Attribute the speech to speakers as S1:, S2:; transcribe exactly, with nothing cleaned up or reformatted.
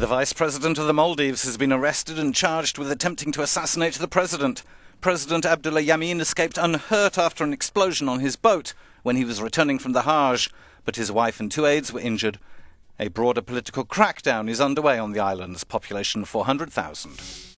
S1: The Vice President of the Maldives has been arrested and charged with attempting to assassinate the President. President Abdulla Yameen escaped unhurt after an explosion on his boat when he was returning from the Hajj, but his wife and two aides were injured. A broader political crackdown is underway on the island's population of four hundred thousand.